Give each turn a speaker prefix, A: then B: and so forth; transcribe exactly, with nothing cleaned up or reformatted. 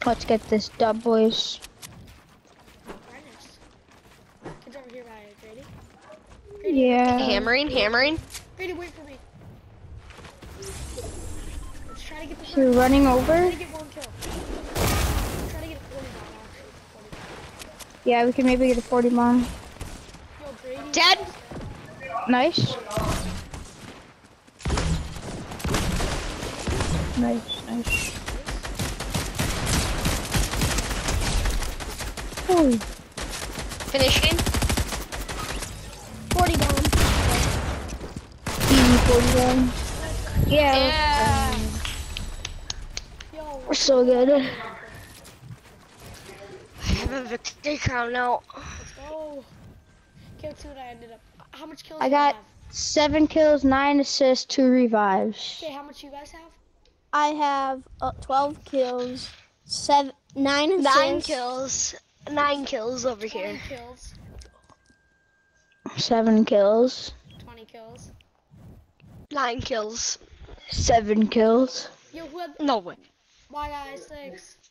A: Let's get this dub, boys.
B: Right next. Kids over here by Grady. Grady,
A: Yeah.
C: Hammering, hammering.
B: Grady, wait for me. Let's try to get the
A: You're
B: first.
A: running
B: Try
A: over?
B: to get one kill. Try to get a forty bomb, actually. forty bomb.
A: Yeah, we can maybe get a forty bomb.
B: Yo, Grady.
C: Dead.
A: Nice. Nice, nice. Holy.
C: Finishing.
B: forty bomb.
A: Easy forty bomb. Yeah.
C: Yeah.
B: Yo,
A: We're so good.
C: I have a victory crown now.
B: let's go. Kill two and I ended up. How much kills
A: I
B: do I
A: got
B: have?
A: seven kills, nine assists, two revives.
B: Okay, how much you guys have?
D: I have uh, twelve kills, seven, nine assists.
C: Nine kills. Nine kills over
B: twenty
C: here.
B: kills.
A: Seven kills.
B: twenty kills.
C: Nine kills.
A: Seven kills.
B: Yo, who had
C: No way.
B: my guy six?